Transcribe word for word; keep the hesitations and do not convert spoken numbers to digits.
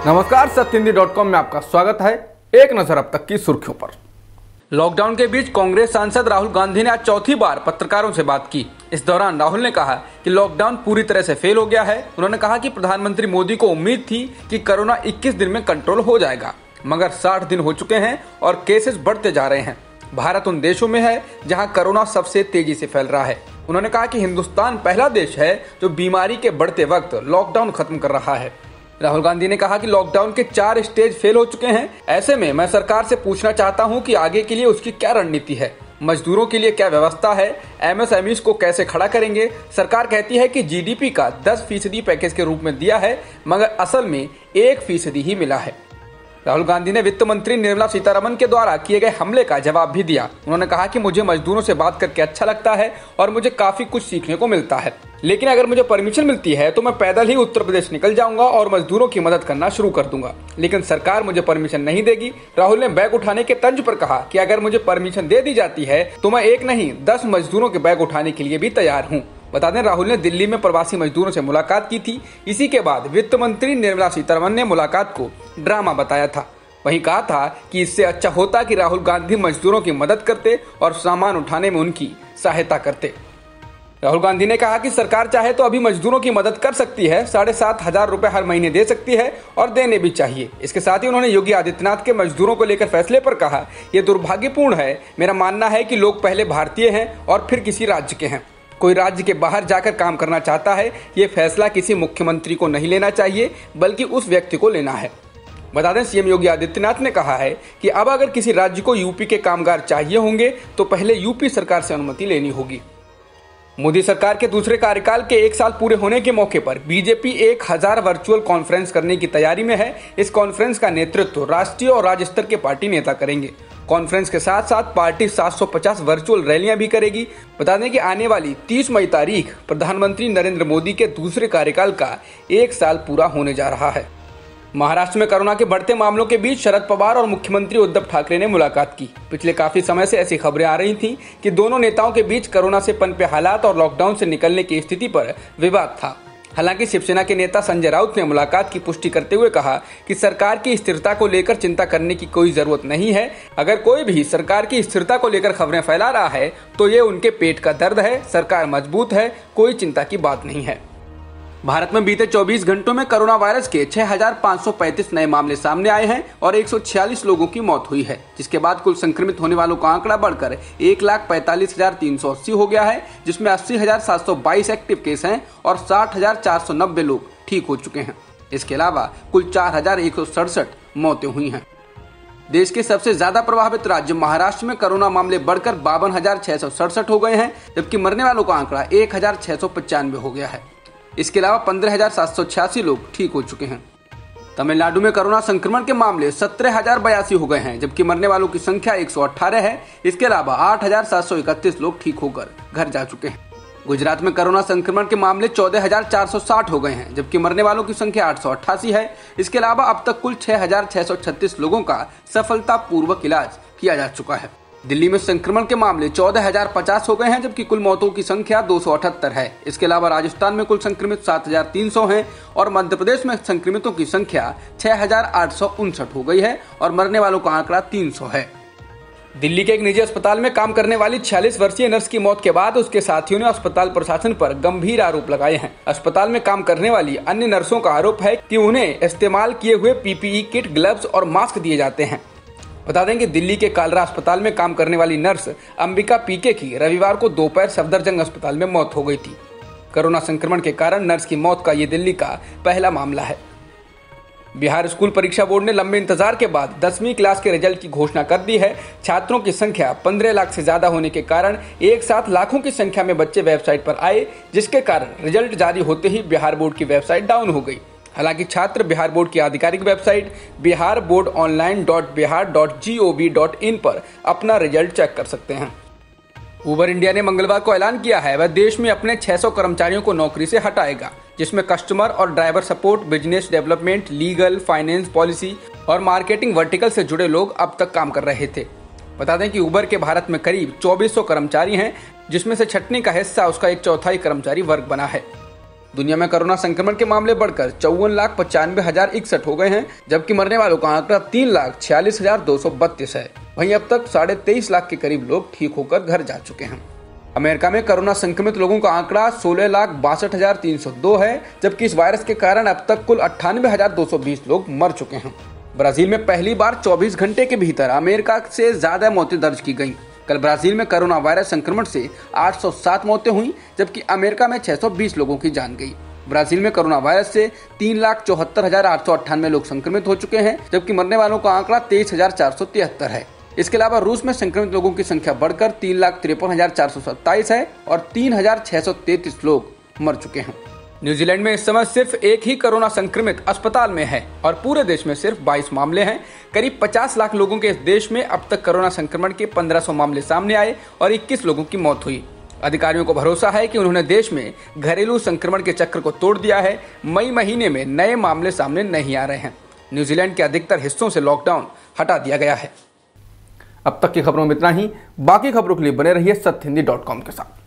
नमस्कार, सत्य Hindi dot com में आपका स्वागत है। एक नजर अब तक की सुर्खियों पर। लॉकडाउन के बीच कांग्रेस सांसद राहुल गांधी ने आज चौथी बार पत्रकारों से बात की। इस दौरान राहुल ने कहा कि लॉकडाउन पूरी तरह से फेल हो गया है। उन्होंने कहा कि प्रधानमंत्री मोदी को उम्मीद थी कि कोरोना इक्कीस दिन में कंट्रोल हो जाएगा, मगर साठ दिन हो चुके हैं और केसेस बढ़ते जा रहे हैं। भारत उन देशों में है जहां कोरोना सबसे तेजी से फैल रहा है। उन्होंने कहा कि हिंदुस्तान पहला देश है जो बीमारी के बढ़ते वक्त लॉकडाउन खत्म कर रहा है। राहुल गांधी ने कहा कि लॉकडाउन के चार स्टेज फेल हो चुके हैं। ऐसे में मैं सरकार से पूछना चाहता हूं कि आगे के लिए उसकी क्या रणनीति है, मजदूरों के लिए क्या व्यवस्था है, एमएसएमईज को कैसे खड़ा करेंगे। सरकार कहती है कि जीडीपी का दस फीसदी पैकेज के रूप में दिया है, मगर असल में एक फीसदी ही मिला है। राहुल गांधी ने वित्त मंत्री निर्मला सीतारमण के द्वारा किए गए हमले का जवाब भी दिया। उन्होंने कहा कि मुझे मजदूरों से बात करके अच्छा लगता है और मुझे काफी कुछ सीखने को मिलता है, लेकिन अगर मुझे परमिशन मिलती है तो मैं पैदल ही उत्तर प्रदेश निकल जाऊंगा और मजदूरों की मदद करना शुरू कर दूंगा, लेकिन सरकार मुझे परमिशन नहीं देगी। राहुल ने बैग उठाने के तंज पर कहा कि अगर मुझे परमिशन दे दी जाती है तो मैं एक नहीं दस मजदूरों के बैग उठाने के लिए भी तैयार हूँ। बता दें, राहुल ने दिल्ली में प्रवासी मजदूरों से मुलाकात की थी। इसी के बाद वित्त मंत्री निर्मला सीतारमण ने मुलाकात को ड्रामा बताया था। वहीं कहा था कि इससे अच्छा होता कि राहुल गांधी मजदूरों की मदद करते और सामान उठाने में उनकी सहायता करते। राहुल गांधी ने कहा कि सरकार चाहे तो अभी मजदूरों की मदद कर सकती है, साढ़े सात हजार रुपए हर महीने दे सकती है और देने भी चाहिए। इसके साथ ही उन्होंने योगी आदित्यनाथ के मजदूरों को लेकर फैसले पर कहा, यह दुर्भाग्यपूर्ण है। मेरा मानना है कि लोग पहले भारतीय हैं और फिर किसी राज्य के हैं। कोई राज्य के बाहर जाकर काम करना चाहता है, ये फैसला किसी मुख्यमंत्री को नहीं लेना चाहिए, बल्कि उस व्यक्ति को लेना है। बता दें, सीएम योगी आदित्यनाथ ने कहा है कि अब अगर किसी राज्य को यूपी के कामगार चाहिए होंगे तो पहले यूपी सरकार से अनुमति लेनी होगी। मोदी सरकार के दूसरे कार्यकाल के एक साल पूरे होने के मौके पर बीजेपी एक हजार वर्चुअल कॉन्फ्रेंस करने की तैयारी में है। इस कॉन्फ्रेंस का नेतृत्व राष्ट्रीय और राज्य स्तर के पार्टी नेता करेंगे। कॉन्फ्रेंस के साथ साथ पार्टी सात सौ पचास वर्चुअल रैलियां भी करेगी। बता दें कि आने वाली तीस मई तारीख प्रधानमंत्री नरेंद्र मोदी के दूसरे कार्यकाल का एक साल पूरा होने जा रहा है। महाराष्ट्र में कोरोना के बढ़ते मामलों के बीच शरद पवार और मुख्यमंत्री उद्धव ठाकरे ने मुलाकात की। पिछले काफी समय से ऐसी खबरें आ रही थीं कि दोनों नेताओं के बीच कोरोना से पनपे हालात और लॉकडाउन से निकलने की स्थिति पर विवाद था। हालांकि शिवसेना के नेता संजय राउत ने मुलाकात की पुष्टि करते हुए कहा कि सरकार की स्थिरता को लेकर चिंता करने की कोई जरूरत नहीं है। अगर कोई भी सरकार की स्थिरता को लेकर खबरें फैला रहा है तो ये उनके पेट का दर्द है। सरकार मजबूत है, कोई चिंता की बात नहीं है। भारत में बीते चौबीस घंटों में कोरोना वायरस के छह हजार पाँच सौ पैंतीस नए मामले सामने आए हैं और एक सौ छियालीस लोगों की मौत हुई है, जिसके बाद कुल संक्रमित होने वालों का आंकड़ा बढ़कर एक लाख पैंतालीस हजार तीन सौ अस्सी हो गया है, जिसमें अस्सी हजार सात सौ बाईस एक्टिव केस हैं और साठ हजार चार सौ नब्बे लोग ठीक हो चुके हैं। इसके अलावा कुल चार हजार एक सौ सड़सठ मौतें हुई हैं। देश के सबसे ज्यादा प्रभावित राज्य महाराष्ट्र में कोरोना मामले बढ़कर बावन हजार छह सौ सड़सठ हो गए हैं, जबकि मरने वालों का आंकड़ा एक हजार छह सौ पचानवे हो गया है। इसके अलावा पंद्रह हजार सात सौ छियासी लोग ठीक हो चुके हैं। तमिलनाडु में कोरोना संक्रमण के मामले सत्रह हजार बयासी हो गए हैं, जबकि मरने वालों की संख्या एक सौ अठारह है। इसके अलावा आठ हजार सात सौ इकतीस लोग ठीक होकर घर जा चुके हैं। गुजरात में कोरोना संक्रमण के मामले चौदह हजार चार सौ साठ हो गए हैं, जबकि मरने वालों की संख्या आठ सौ अट्ठासी है। इसके अलावा अब तक कुल छह हजार छह सौ छत्तीस लोगों का सफलतापूर्वक इलाज किया जा चुका है। दिल्ली में संक्रमण के मामले चौदह हजार पचास हो गए हैं, जबकि कुल मौतों की संख्या दो सौ अठहत्तर है। इसके अलावा राजस्थान में कुल संक्रमित सात हजार तीन सौ हैं और मध्य प्रदेश में संक्रमितों की संख्या छह हजार आठ सौ उनसठ हो गई है और मरने वालों का आंकड़ा तीन सौ है। दिल्ली के एक निजी अस्पताल में काम करने वाली छियालीस वर्षीय नर्स की मौत के बाद उसके साथियों ने अस्पताल प्रशासन पर गंभीर आरोप लगाए हैं। अस्पताल में काम करने वाली अन्य नर्सों का आरोप है कि उन्हें इस्तेमाल किए हुए पीपीई किट, ग्लव्स और मास्क दिए जाते हैं। बता दें कि दिल्ली के कालरा अस्पताल में काम करने वाली नर्स अंबिका पीके की रविवार को दोपहर सफदरजंग अस्पताल में मौत हो गई थी। कोरोना संक्रमण के कारण नर्स की मौत का ये दिल्ली का पहला मामला है। बिहार स्कूल परीक्षा बोर्ड ने लंबे इंतजार के बाद दसवीं क्लास के रिजल्ट की घोषणा कर दी है। छात्रों की संख्या पंद्रह लाख से ज्यादा होने के कारण एक साथ लाखों की संख्या में बच्चे वेबसाइट पर आए, जिसके कारण रिजल्ट जारी होते ही बिहार बोर्ड की वेबसाइट डाउन हो गई। हालांकि छात्र बिहार बोर्ड की आधिकारिक website Bihar board online dot Bihar dot G O V dot in पर अपना रिजल्ट चेक कर सकते हैं। उबर इंडिया ने मंगलवार को ऐलान किया है वह देश में अपने छह सौ कर्मचारियों को नौकरी से हटाएगा, जिसमें कस्टमर और driver support, business development, legal, finance, policy और मार्केटिंग वर्टिकल से जुड़े लोग अब तक काम कर रहे थे। बता दें कि उबर के भारत में करीब चौबीस सौ कर्मचारी हैं, जिसमें से छटनी का हिस्सा उसका एक चौथाई कर्मचारी वर्ग बना है। दुनिया में कोरोना संक्रमण के मामले बढ़कर चौवन लाख पचानवे हजार इकसठ हो गए हैं, जबकि मरने वालों का आंकड़ा तीन लाख छियालीस हजार दो सौ बत्तीस है। वहीं अब तक साढ़े तेईस लाख के करीब लोग ठीक होकर घर जा चुके हैं। अमेरिका में कोरोना संक्रमित लोगों का आंकड़ा सोलह लाख बासठ हजार तीन सौ दो है, जबकि इस वायरस के कारण अब तक कुल अट्ठानवे हजार दो सौ बीस लोग मर चुके हैं। ब्राजील में पहली बार चौबीस घंटे के भीतर अमेरिका से ज्यादा मौतें दर्ज की गईं। कल ब्राजील में कोरोना वायरस संक्रमण से आठ सौ सात मौतें हुई, जबकि अमेरिका में छह सौ बीस लोगों की जान गई। ब्राजील में कोरोना वायरस से तीन लाख चौहत्तर हजार आठ सौ अट्ठानवे लोग संक्रमित हो चुके हैं, जबकि मरने वालों का आंकड़ा तेईस हजार चार सौ तिहत्तर है। इसके अलावा रूस में संक्रमित लोगों की संख्या बढ़कर तीन लाख तिरपन हजार चार सौ सत्ताईस है और तीन हजार छह सौ तैतीस लोग मर चुके हैं। न्यूजीलैंड में इस समय सिर्फ एक ही कोरोना संक्रमित अस्पताल में है और पूरे देश में सिर्फ बाईस मामले हैं। करीब पचास लाख लोगों के इस देश में अब तक कोरोना संक्रमण के पंद्रह सौ मामले सामने आए और इक्कीस लोगों की मौत हुई। अधिकारियों को भरोसा है कि उन्होंने देश में घरेलू संक्रमण के चक्र को तोड़ दिया है। मई महीने में नए मामले सामने नहीं आ रहे हैं। न्यूजीलैंड के अधिकतर हिस्सों से लॉकडाउन हटा दिया गया है। अब तक की खबरों में इतना ही। बाकी खबरों के लिए बने रहिए सत्य हिंदी डॉट कॉम के साथ।